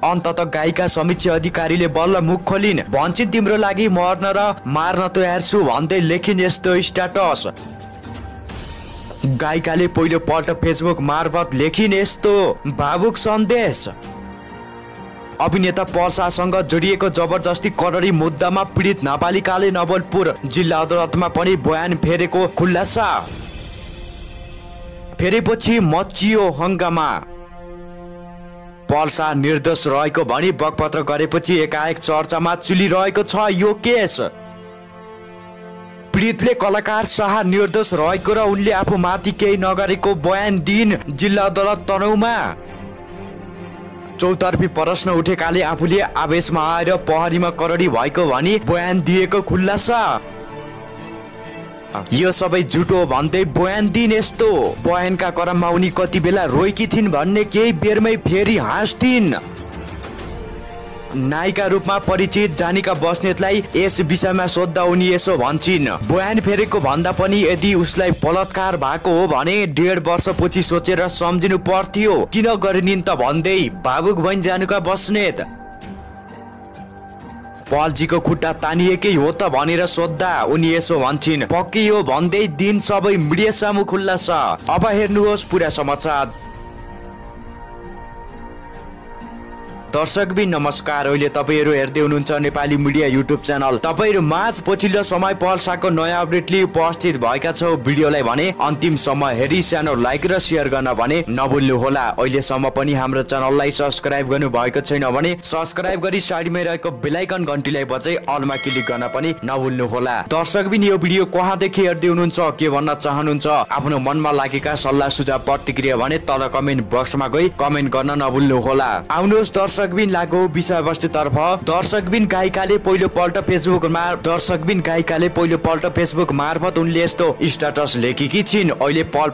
अन्तत गायिका समीक्षा अधिकारीले बल्ल मुख खोलिन्। भन्छन् तिम्रो लागि मर्न र मार्न तयार छु भन्दै लेखिन् यस्तो स्ट्याटस। गायिकाले पहिलो पल्ट फेसबुक मार्फत लेखिन् यस्तो भावुक सन्देश। अभिनेता पल शाहसँग जोडिएको जबरजस्ती करडी मुद्दामा पीडित नाबालिकाले नवलपुर जिल्ला अदालतमा पनि बयान फेरेको खुलासा। फेरेपछि मचियो हंगामा। पल शाह निर्दोष रहेको भनी बकपत्र गरेपछि एकाएक चर्चामा चुलिरहेको छ यो केस। पीडितले कलाकार शाह निर्दोष रहेको र उनले आफूमाथि केही नगरेको बयान दिइन् जिल्ला अदालत तनहुमा। चौतर्फी प्रश्न उठेकाले आफूले आवेशमा आएर पहरीमा करडी भएको भनी बयान दिएको खुलासा। यो सबै झुटो भन्दै बयान दिइन् यस्तो। बयानका क्रममा उनी कति बेला रोएकी थिइन् भन्ने केही बेरमै फेरि हाँस्थिन्। नायिका रूपमा परिचित जानिका बस्नेतलाई यस विषयमा सोद्धा उनी यसो भन्छन्। बयान फेरेको भन्दा पनि यदि उसलाई बलात्कार भएको हो भने 1.5 वर्षपछि सोचेर सम्झिनु पर्थ्यो, किन गरिनिन् त भन्दै भावुक भइन् जानुका बस्नेत। पलजीको खुट्टा तानिएकै हो त भनेर सोद्धा उनी यसो भन्छन् पक्कै हो भन्दै दिन सबै मिडिया सामु खुलासा। अब हेर्नुहोस् पुरा समाचार। दर्शकबिन नमस्कार, अहिले तपाईहरु हेर्दै हुनुहुन्छ नेपाली मिडिया युट्युब च्यानल। तपाईहरु माझ पछिल्लो समय पल शाहको नयाँ अपडेट लिई उपस्थित भएका छौ। भिडियोलाई भने अन्तिमसम्म हेरी सानो लाइक र शेयर गर्न भने नभुल्नु होला। अहिलेसम्म पनि हाम्रो च्यानललाई सब्स्क्राइब गर्नु भएको छैन भने सब्स्क्राइब गरी साइडमै रहेको बेल आइकन घण्टीलाई बजाई अलमा क्लिक गर्न पनि नभुल्नु होला। दर्शकबिन यो भिडियो कहाँदेखि हेर्दै हुनुहुन्छ, के भन्न चाहनुहुन्छ, आफ्नो मनमा लागेका सल्लाह सुझाव प्रतिक्रिया भने तल कमेन्ट बक्समा गई कमेन्ट गर्न नभुल्नु होला। आउनुहोस् दर्शकबिन लागौ विषयवस्तुतर्फ। दर्शकबिन गायिकाले पहिलो पल्ट फेसबुक मार्फत उनले यस्तो स्ट्याटस लेखेकी छिन्। अहिले पल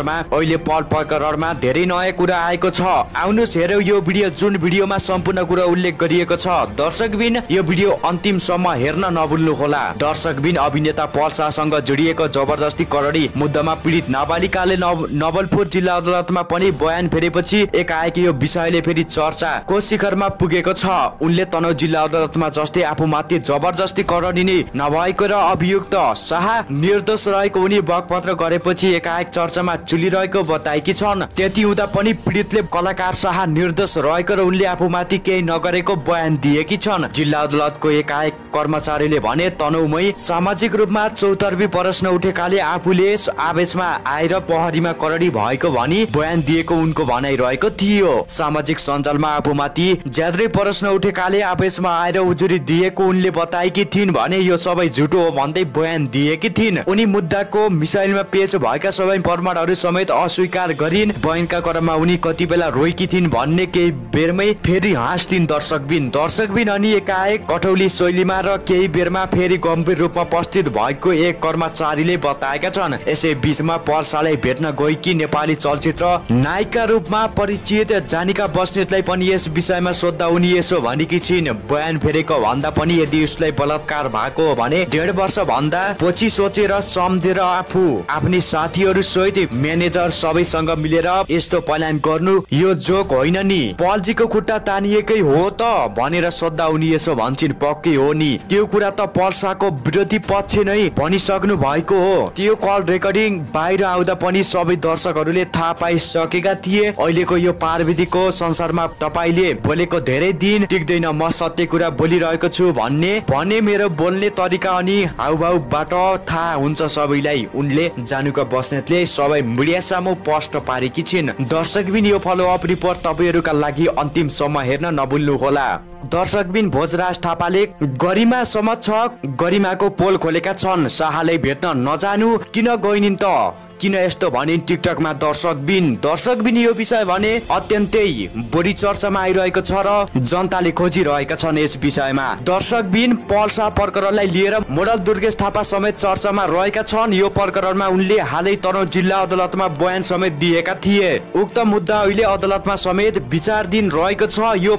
प्रकरणमा धेरै नयाँ कुरा आएको छ। आउनुहोस् हेरौँ यो भिडियो, जुन भिडियोमा सम्पूर्ण कुरा उल्लेख गरिएको छ। दर्शकबिन यो भिडियो अन्तिमसम्म हेर्न नभुल्नु होला। दर्शकबिन अभिनेता पल शाहसँग जोडिएको जबरजस्ती करडी मुद्दामा पीडित नाबालिकाले नवलपुर जिल्ला अदालतमा पनि बयान फेरेपछि एकाएक यो विषयले फेरि चर्चाको शिखरमा पुगेको छ। उनले तनहुँ जिल्ला अदालतमा जस्तै आफूमाथि जबरजस्ती करडी नै नभएको र अभियुक्त शाह निर्दोष रहेको उनी बकपत्र गरेपछि एकाएक चर्चामा चुलिरहेको बताएकी छन्। त्यति हुँदा पनि पीडितले कलाकार शाह निर्दोष रहेको र उनले आफूमाथि केही नगरेको बयान दिएकी छन्। जिल्ला अदालतको एकाएक कर्मचारीले भने तनहुँमै सामाजिक रूपमा चौतर्फी प्रश्न उठेकाले आफूले आवेशमा आएर पहरीमा करडी भएको भनी बयान दिएको उनको भनाइ रहेको थियो। सामाजिक सञ्जालमा आफूमाथि ज्यादै प्रश्न उठेकाले आवेशमा आएर उजुरी दिएको उनले बताएकी थिइन् भने यो सबै झुटो हो भन्दै बयान दिएकी थिइन्। उनी मुद्दाको मिसाइलमा पेश भएका सबै प्रमाणहरू समेत अस्वीकार गरिन्। बयानका क्रममा उनी कति बेला रोएकी थिइन् भन्ने केही बेरमै फेरि हाँस्थिन्। दर्शकबिन अनि एकाएक कठौली शैलीमा र केही बेरमा फेरि गम्भीर रूपमा उपस्थित भएको एक कर्मचारीले बताएका छन्। यसै बीचमा पल शाहलाई भेट्न गएकी नेपाली चलचित्र नायिका रूपमा परिचित जानिका बस्नेतलाई पनि यस विषयमा सोद्धा उनी यसो भनेकी छिन्। बयान फेरेको भन्दा पनि यदि उसलाई बलात्कार भएको हो भने 1.5 वर्ष भन्दा पछि सोचेर सम्झेर आफ्नै साथीहरू सहित म्यानेजर सबैसँग मिलेर यस्तो प्लान गर्नु यो जोक होइन नि। पलजीको खुट्टा तानिएकै हो त भनेर सोद्धा उनी यसो भन्छन् पक्कै हो नि। त्यो कुरा त पल शाहको विरोधी पक्ष नै भनिसक्नु भएको हो। त्यो कल रेकर्डिङ बाहिर आउँदा पनि सबै दर्शकहरूले थाहा पाइसकेका थिए। अहिलेको यो प्रविधिको संसारमा तपाईले बोलेको धेरै दिन टिक्दैन, म सत्य कुरा बोलिरहेको छु भने मेरो बोल्ने तरिका अनि हाउभाउबाट थाहा हुन्छ सबैलाई। उनले जानुका बस्नेतले सबै मिडिया सामु पोस्ट पारेकी छिन्। दर्शकबिन यो फलोअप रिपोर्ट तपाईहरुका लागि अन्तिमसम्म हेर्न नभुल्नु होला। दर्शकबिन भोजराज थापाले गरिमा समक्ष गरिमाको पोल खोलेका छन्। शाहलाई भेट्न नजानु किन गइनिन् त, किन यस्तो भनिन् टिकटकमा। दर्शकबिन यो विषय भने अत्यन्तै बढी चर्चामा आइरहेको छ र जनताले खोजिरहेका छन् यस विषयमा। दर्शकबिन पल शाह प्रकरणलाई लिएर मोडल दुर्गेश थापा समेत चर्चामा रहेका छन्। यो प्रकरणमा उनले हालै तनहुँ जिल्ला अदालतमा बयान समेत दिएका थिए। उक्त मुद्दा अहिले अदालतमा समेत विचाराधीन रहेको छ। यो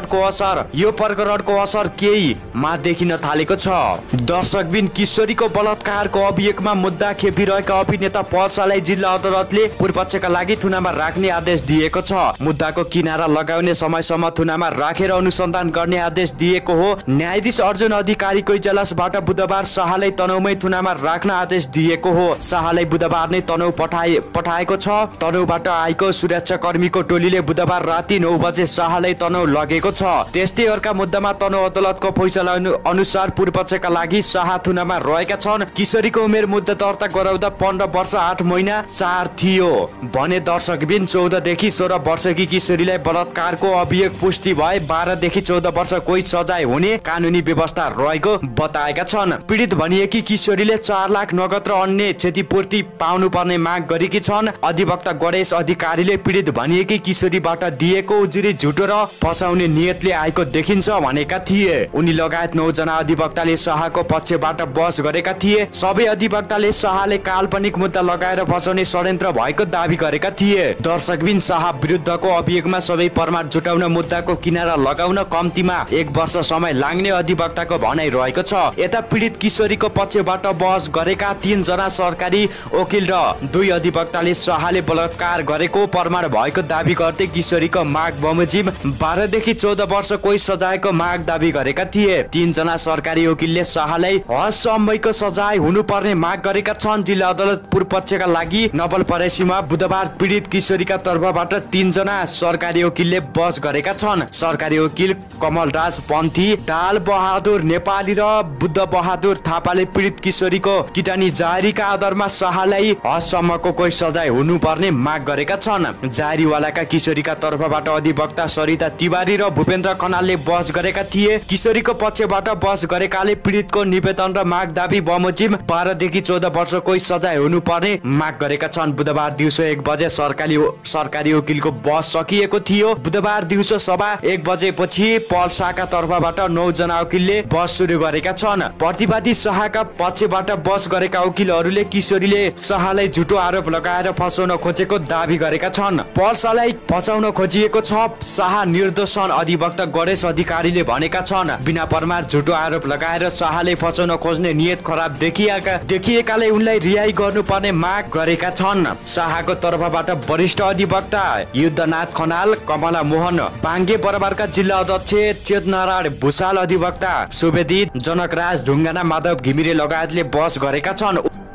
प्रकरणको असर केहीमा देखिन थालेको छ। दर्शकबिन किशोरीको बलात्कारको अभियोगमा मुद्दा खेपिरहेका अभिनेता पल पल्सालाई जिल्ला अदालतले पूर्वपक्षका लागि थुनामा राख्ने आदेश दिएको छ। मुद्दाको किनारा लगाउने समयसम्म थुनामा राखेर अनुसन्धान गर्ने आदेश दिएको हो। न्यायाधीश अर्जुन अधिकारीको इजलासबाट बुधबार शाहलाई तनहुमै थुनामा राख्न आदेश दिएको हो। शाहलाई बुधबार नै तनहु पठाएको छ। तनहुबाट आएको सुरक्षाकर्मीको टोलीले बुधबार राति 9 बजे शाहलाई तनहु लगेको छ। त्यस्तै अर्का मुद्दामा तनहु अदालतको फैसला अनुसार पूर्वपक्षका लागि शाह थुनामा रहेका छन्। किशोरीको उमेर मुद्दा दर्ता गराउँदा 15 वर्ष 8 महिना 4 थियो भने दर्शकबिन 14 देखि 16 वर्षकी किशोरीलाई बलात्कारको अभियोग पुष्टि भए 12 देखि 14 वर्ष कोही सजाय हुने कानुनी व्यवस्था रहेको बताएका छन्। पीडित भनिएकी किशोरीले 4 लाख नगद र अन्य क्षतिपूर्ति पाउनु पर्ने माग गरेकी छन्। अधिवक्ता गणेश अधिकारीले पीडित भनिएकी किशोरीबाट दिएको उजुरी झुटो र फसाउने नियतले आएको देखिन्छ भनेका थिए। उनी लगायत 9 जना अधिवक्ताले शाहको पक्षबाट बहस गरेका थिए। सबै अधिवक्ताले शाहले काल्पनिक मुद्दा लगाएर फसाउने षड्यन्त्र भएको दावी गरेका थिए। दर्शकबिन शाह विरुद्धको अभियोगमा सबै प्रमाण जुटाउन मुद्दाको किनारा लगाउन कम्तीमा 1 वर्ष समय लाग्ने अधिवक्ताको भनाइ रहेको छ। यता पीडित किशोरीको पक्षबाट बहस गरेका 3 जना सरकारी वकिल र 2 अधिवक्ताले शाहले बलात्कार गरेको प्रमाण भएको दावी गर्दै किशोरीको माग बमोजिम 12 देखि 14 वर्ष कोही सजायको माग दावी गरेका थिए। 3 जना सरकारी वकिलले शाहलाई हदसम्मको सजाय हुनुपर्ने माग गरेका छन्। जिल्ला अदालत पूर्वपक्षका लागि नवलपरासीमा बुधबार पीडित किशोरीका तर्फबाट 3 जना सरकारी वकिलले बहस गरेका छन्। सरकारी वकिल कमलराज पन्थी, डाल बहादुर नेपाली र बुद्ध बहादुर थापाले पीडित किशोरीको किटानी जारीका आधारमा शाहलाई हदसम्मको कोही सजाय हुनुपर्ने माग गरेका छन्। जारीवालाका किशोरीका तर्फबाट अधिवक्ता सरिता तिवारी र भूपेन्द्र खनालले बहस गरेका थिए। किशोरीको पक्षबाट बहस गरेकाले पीडितको निवेदन र माग दाबी बमोजिम 12 देखि 14 वर्ष कोही सजाय हुनुपर्ने माग गरेका छन्। बुधबार दिउँसो 1 बजे सरकारी वकिलको बहस सकिएको थियो। बुधबार दिउँसो सभा 1 बजेपछि पल्साका तर्फबाट 9 जना वकिलले बहस सुरु गरेका छन्। प्रतिवादी शाहका पक्षबाट बहस गरेका वकिलहरूले किशोरीले शाहलाई झुटो आरोप लगाएर फसाउन खोजेको दावी गरेका छन्। पल्सालाई फसाउन खोजिएको छ शाह निर्दोष छन् अधिवक्ता गणेश अधिकारीले भनेका छन्। बिना प्रमाण झुटो आरोप लगाएर शाहले फसाउन खोज्ने नियत खराब देखिएकाले उनलाई रिहाई गर्नुपर्ने माग गरेका छन्। शाहको तर्फबाट वरिष्ठ अधिवक्ता युद्धनाथ खनाल, कमला मोहन बाङ्गे बराबरका जिल्ला अध्यक्ष चेतनारायण भूषाल, अधिवक्ता सुवेदी जनकराज ढुङ्गाना, माधव घिमिरे लगायतले बहस गरेका छन्।